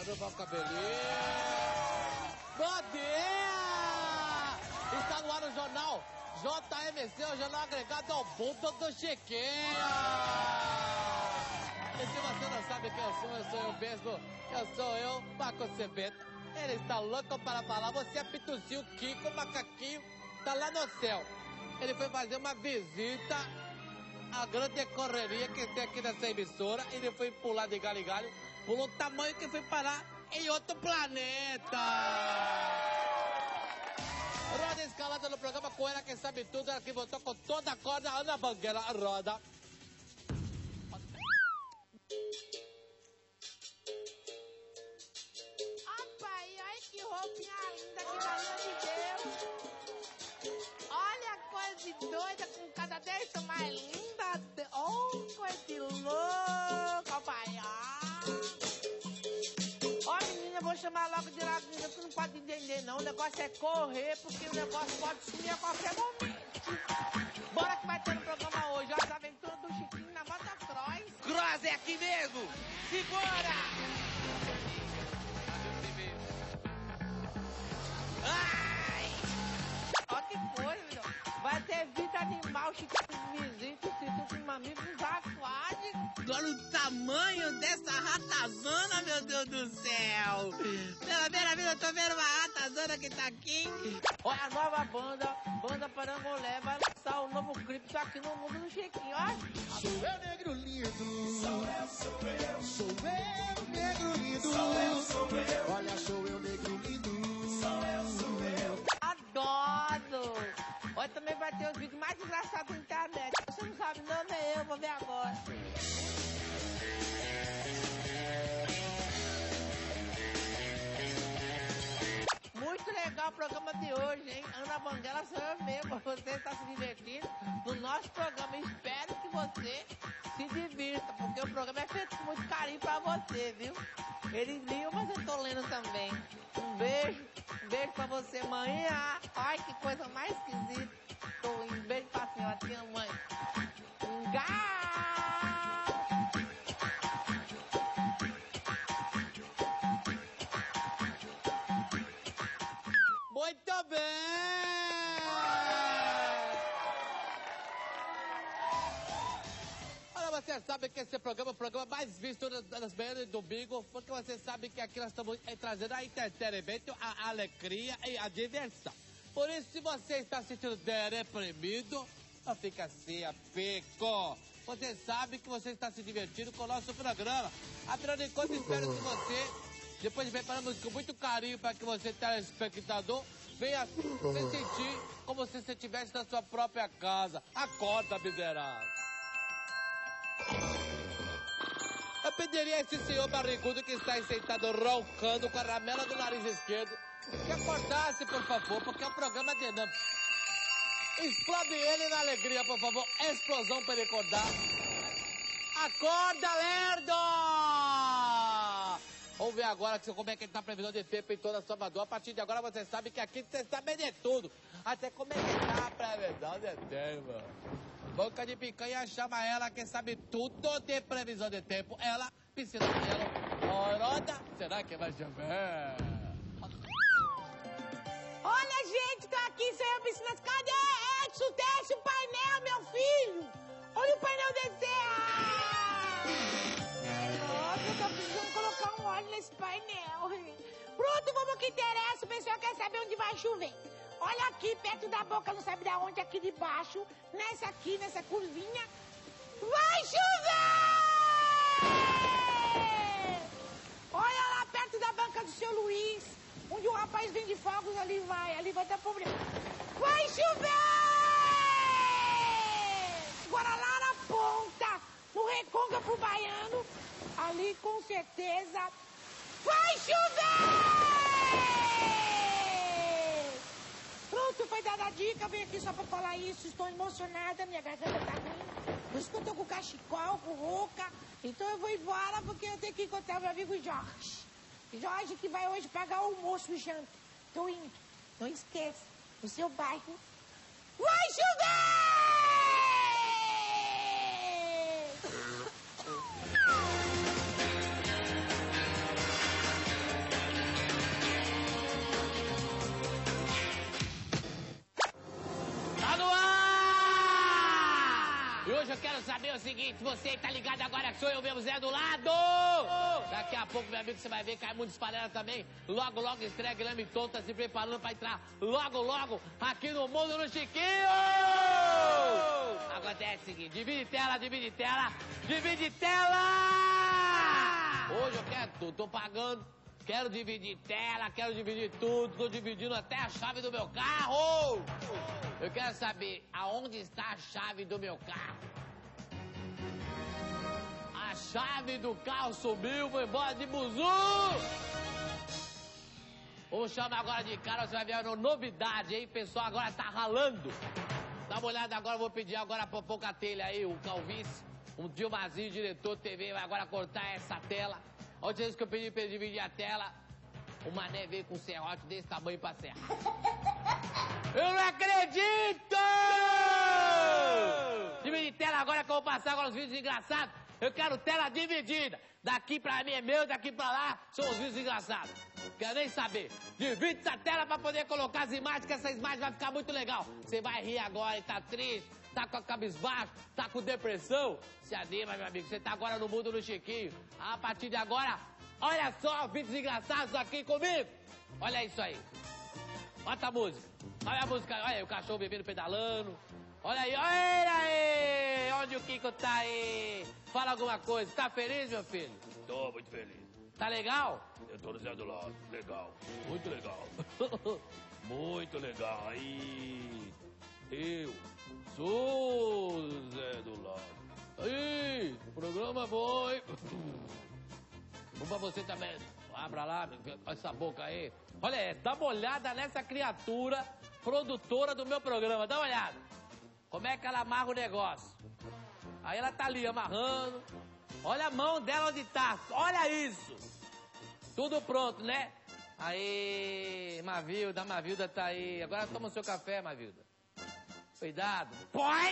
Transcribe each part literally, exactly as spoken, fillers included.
derrubar o cabelinho. Bom dia! Está no ar o jornal J M C, o jornal agregado ao mundo do Chiquinho. E se você não sabe quem eu sou, eu sou eu mesmo. Eu sou eu, Marco Cebeta. Ele está louco para falar. Você é Pituzinho, Kiko, macaquinho, tá lá no céu. Ele foi fazer uma visita à grande correria que tem aqui nessa emissora. Ele foi pular de galho em galho, pulou o tamanho que foi parar em outro planeta. Roda escalada no programa com ela que sabe tudo, ela que voltou com toda a corda, Ana Banguela, roda. Pai, ai que roupinha linda, que valor de Deus. Olha a coisa de doida, com cada vez tô mais linda. Oh, coisa de louca, pai. Ah. Ó, menina, eu vou chamar logo de lá, menina, tu não pode entender, não. O negócio é correr, porque o negócio pode sumir a qualquer momento. Bora que vai ter no programa hoje, ó, as aventuras do Chiquinho na Mota Cross. Cross é aqui mesmo! Segura! Ai! Ó que coisa, meu. Vai ter vida animal, Chiquinho visita, instituto mamíferos aquáticos. Olha o tamanho dessa ratazana, meu Deus do céu! Pela primeira vez eu tô vendo uma ratazana que tá aqui. Olha a nova banda, Banda Parangolé, vai lançar um novo clipe só aqui no mundo do Chiquinho, ó. Sou eu, negro lindo. Sou eu, sou eu. Sou eu, negro lindo. Sou eu, sou eu. Olha, sou eu, negro lindo. Sou eu, sou eu. Adoro! Olha, também vai ter os vídeos mais engraçados na internet. Você não sabe não, nem eu, vou ver agora. Muito legal o programa de hoje, hein? Ana Banguela sou eu mesmo. Você está se divertindo no nosso programa. Espero que você se divirta, porque o programa é feito com muito carinho pra você, viu? Eles liam, mas eu tô lendo também. Um beijo, um beijo pra você, mãe. Ai, que coisa mais esquisita. Tô um beijo pra senhora, tia mãe. Um gá! Muito bem! Olha, você sabe que esse programa é o programa mais visto nas manhãs de domingo, porque você sabe que aqui nós estamos trazendo a entretenimento, a alegria e a diversão. Por isso, se você está se sentindo deprimido, não fica assim, a pico. Você sabe que você está se divertindo com o nosso programa. Afinal de contas, espero que você, depois de prepararmos com muito carinho para que você, telespectador, venha se sentir como se você estivesse na sua própria casa. Acorda, miserável. Eu pediria a esse senhor barrigudo que está aí sentado roncando com a ramela do nariz esquerdo que acordasse, por favor, porque é um programa dinâmico. Explode ele na alegria, por favor. Explosão para ele acordar. Acorda, lerdo! Vamos ver agora como é que ele tá a previsão de tempo em toda Salvador. A partir de agora você sabe que aqui você sabe de tudo. Até como é que tá a previsão de tempo. Boca de picanha chama ela que sabe tudo de previsão de tempo. Ela, piscina de gelo, roda. Será que vai chover? Olha, gente, tô aqui sem a piscina. Cadê? Edson, desce o painel, meu filho. Olha o painel descer. Ah! Nossa, eu tô precisando colocar um óleo nesse painel. Pronto, vamos ao que interessa. O pessoal quer saber onde vai chover. Olha aqui, perto da boca, não sabe de onde, aqui de baixo. Nessa aqui, nessa curvinha. Vai chover! Olha lá, perto da banca do seu Luiz, onde o rapaz vende fogos, ali vai. Ali vai dar problema. Vai chover! Agora lá na ponta, no Recôncavo Baiano, ali com certeza vai chover! Pronto, foi dada a dica, vim aqui só pra falar isso, estou emocionada, minha garganta tá ruim. Por isso que eu tô com cachecol, com rouca, então eu vou embora porque eu tenho que encontrar meu amigo Jorge. Jorge que vai hoje pagar o almoço e janta. Tô indo, não esqueça, no seu bairro vai chover! E hoje eu quero saber o seguinte, você tá ligado agora que sou eu mesmo, Zé do Lado? Daqui a pouco, meu amigo, você vai ver Raimundo Esparela também. Logo, logo estreia Guilherme Tom, tá se preparando pra entrar logo, logo aqui no Mundo no Chiquinho! Acontece o seguinte, divide tela, divide tela, divide tela! Hoje eu quero tudo, tô pagando, quero dividir tela, quero dividir tudo, tô dividindo até a chave do meu carro! Eu quero saber aonde está a chave do meu carro. A chave do carro sumiu, foi embora de buzu! Vamos chamar agora de cara, você vai ver uma novidade, hein? O pessoal agora tá ralando. Dá uma olhada agora, eu vou pedir agora pra pouca telha aí, o Calvície, um Dilmazinho, diretor de T V, vai agora cortar essa tela. A última vez que eu pedi pra ele dividir a tela, o mané veio com um serrote desse tamanho pra serrar. Eu não acredito! Dividir tela agora que eu vou passar agora os vídeos engraçados. Eu quero tela dividida. Daqui pra mim é meu, daqui pra lá são os vídeos engraçados. Quero nem saber. Divide essa tela pra poder colocar as imagens, que essa imagem vai ficar muito legal. Você vai rir agora e tá triste, tá com a cabisbaixo, tá com depressão. Se anima, meu amigo. Você tá agora no Mundo do Chiquinho. A partir de agora, olha só, vídeos engraçados aqui comigo. Olha isso aí. Bota a música. Olha a música. Olha aí, o cachorro bebendo, pedalando. Olha aí, olha aí. Onde o Kiko tá aí? Fala alguma coisa. Tá feliz, meu filho? Tô muito feliz. Tá legal? Eu tô no Zé do Lado. Legal. Muito legal. Muito legal. Aí. Eu sou o Zé do Lado. Aí, programa bom, hein? Um pra você também. Abra lá, olha essa boca aí. Olha essa, dá uma olhada nessa criatura produtora do meu programa. Dá uma olhada. Como é que ela amarra o negócio? Aí ela tá ali amarrando. Olha a mão dela onde tá. Olha isso. Tudo pronto, né? Aí, Mavilda, a Mavilda tá aí. Agora toma o seu café, Mavilda. Cuidado. Põe!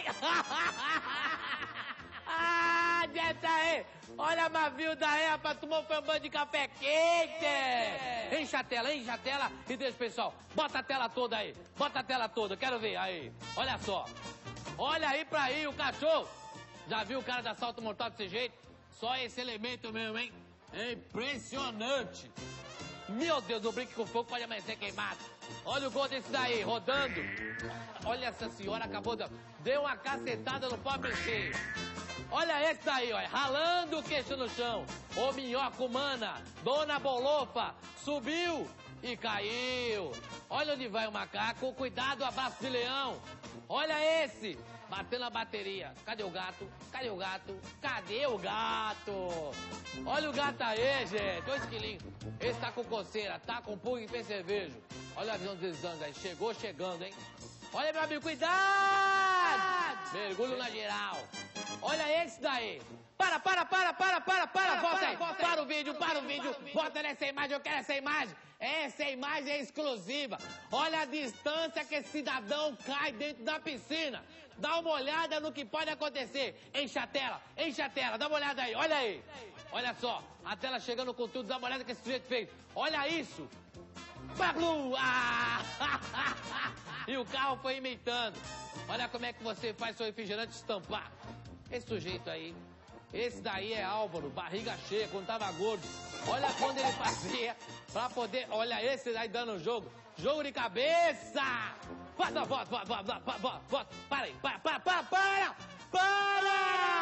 Ah, Jetta aí! Olha a Mavilda aí, rapaz, tomou um banho de café quente! É. Enche a tela, enche a tela e deixa o pessoal. Bota a tela toda aí, bota a tela toda, quero ver aí. Olha só, olha aí pra aí o cachorro. Já viu o cara da Salto Mortal desse jeito? Só esse elemento mesmo, hein? É impressionante! Meu Deus, não brinque com fogo, pode amanhecer queimado. Olha o gol desse daí, rodando. Olha essa senhora, acabou de... Deu uma cacetada no pobre cheio. Olha esse daí, ó, ralando o queixo no chão. Ô minhoca humana, dona Bolofa, subiu e caiu. Olha onde vai o macaco, cuidado, abraço de leão. Olha esse, batendo a bateria. Cadê o gato? Cadê o gato? Cadê o gato? Olha o gato aí, gente, dois quilinhos. Esse tá com coceira, tá com pulga e percevejo. Olha a visão dos anos aí, chegou chegando, hein? Olha, meu amigo, cuidado! Mergulho na geral. Olha esse daí. Para, para, para, para, para, para, volta aí. Para o vídeo, para o vídeo. Bota nessa imagem, eu quero essa imagem. Essa imagem é exclusiva. Olha a distância que esse cidadão cai dentro da piscina. Dá uma olhada no que pode acontecer. Enche a tela, enche a tela. Dá uma olhada aí, olha aí. Olha só, a tela chegando com tudo. Dá uma olhada que esse sujeito fez. Olha isso. Baglu! Ah! E o carro foi imitando. Olha como é que você faz seu refrigerante estampar. Esse sujeito aí, esse daí é Álvaro, barriga cheia, quando tava gordo. Olha quando ele fazia pra poder... Olha esse daí dando jogo. Jogo de cabeça! Bota, bota, bota, bota, bota, bota. Para aí, para, para, para, para! Para!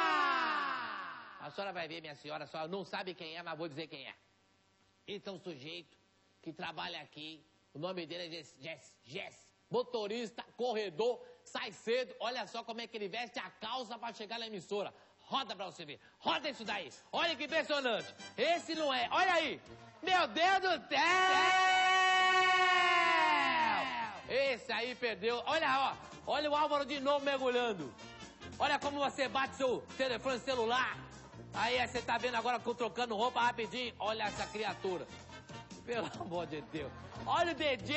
A senhora vai ver, minha senhora, a senhora não sabe quem é, mas vou dizer quem é. Esse é um sujeito que trabalha aqui, o nome dele é Jess, Jess, Jess. Motorista, corredor, sai cedo, olha só como é que ele veste a calça pra chegar na emissora. Roda pra você ver, roda isso daí, olha que impressionante. Esse não é, olha aí, meu Deus do céu! Esse aí perdeu, olha, ó, olha o Álvaro de novo mergulhando. Olha como você bate seu telefone celular. Aí você tá vendo agora trocando roupa rapidinho, olha essa criatura. Pelo amor de Deus. Olha o dedinho!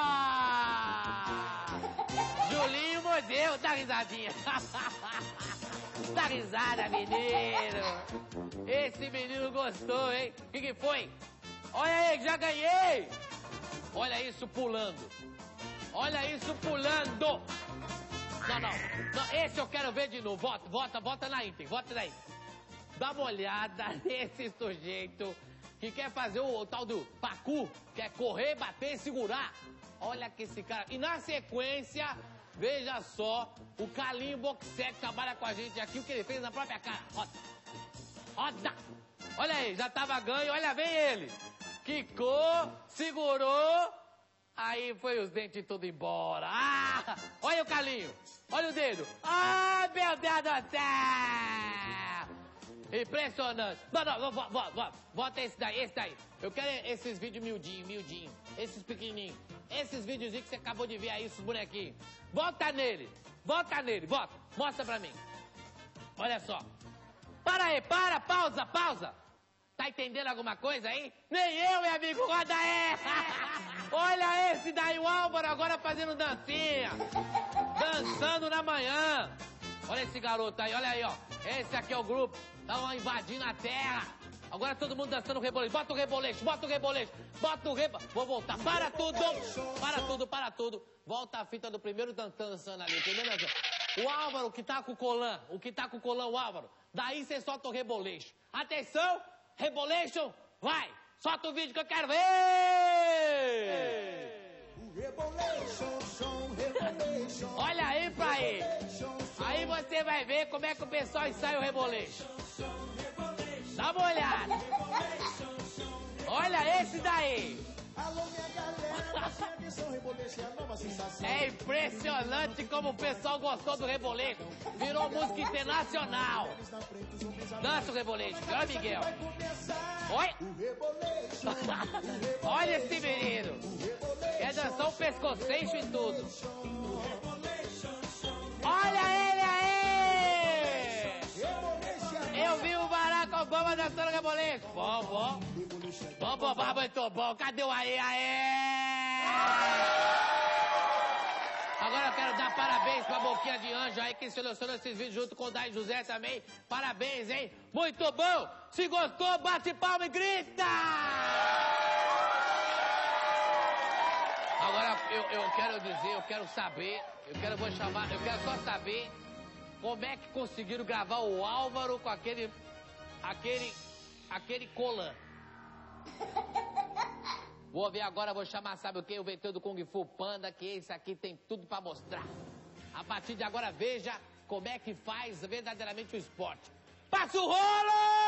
Julinho mordeu. Dá risadinha. Dá risada, menino. Esse menino gostou, hein? O que, que foi? Olha aí, já ganhei. Olha isso pulando. Olha isso pulando. Não, não, não. Esse eu quero ver de novo. Vota, vota, vota na Inter. Vota na Inter. Dá uma olhada nesse sujeito que quer fazer o, o tal do pacu, quer correr, bater e segurar. Olha que esse cara... E na sequência, veja só, o Carlinho Boxer que trabalha com a gente aqui, o que ele fez na própria cara. Roda. Roda. Olha aí, já tava ganho, olha, vem ele. Quicou, segurou, aí foi os dentes tudo embora. Ah, olha o Carlinho, olha o dedo. Ah, meu Deus do céu. Impressionante. Não, não, não, bota, bota esse daí, esse daí. Eu quero esses vídeos miudinho, miudinho. Esses pequenininhos. Esses videozinhos que você acabou de ver aí, esses bonequinhos. Volta nele, volta nele, volta. Mostra pra mim. Olha só. Para aí, para, pausa, pausa. Tá entendendo alguma coisa aí? Nem eu, meu amigo, roda aí. Olha esse daí, o Álvaro, agora fazendo dancinha. Dançando na manhã. Olha esse garoto aí, olha aí, ó. Esse aqui é o grupo. Estão invadindo a terra. Agora todo mundo dançando o reboleixo. Bota o reboleixo, bota o reboleixo. Bota o reboleixo. Vou voltar. Para tudo. Para tudo, para tudo. Volta a fita do primeiro dançando ali. Primeiro dançando. O Álvaro que tá com o colã. O que tá com o colã, o Álvaro. Daí você solta o reboleixo. Atenção. Rebolation. Vai. Solta o vídeo que eu quero ver. O rebolation, som, rebolation. Olha aí pra ele. Aí você vai ver como é que o pessoal ensaia o reboleixo. Dá uma olhada. Olha esse daí. Alô, minha galera, preste atenção, reboleixo é a nova sensação. É impressionante como o pessoal gostou do reboleixo. Virou música internacional. Dança o reboleixo. Olha, Miguel. Oi. Olha esse menino. Quer dançar o pescoceixo e tudo. Olha ele aí. Eu vi o Barack Obama dançando reboleixo. Bom, bom. Bom, bom, bom, muito bom. Cadê o aí, aí? Agora eu quero dar parabéns pra Boquinha de Anjo aí, que selecionou esses vídeos junto com o Dai José também. Parabéns, hein? Muito bom. Se gostou, bate palma e grita! Agora eu, eu quero dizer, eu quero saber, eu quero, vou chamar, eu quero só saber como é que conseguiram gravar o Álvaro com aquele, aquele, aquele colã. Vou ver agora, vou chamar, sabe o quê? O vetor do Kung Fu Panda, que esse aqui tem tudo pra mostrar. A partir de agora, veja como é que faz verdadeiramente o esporte. Passa o rolo!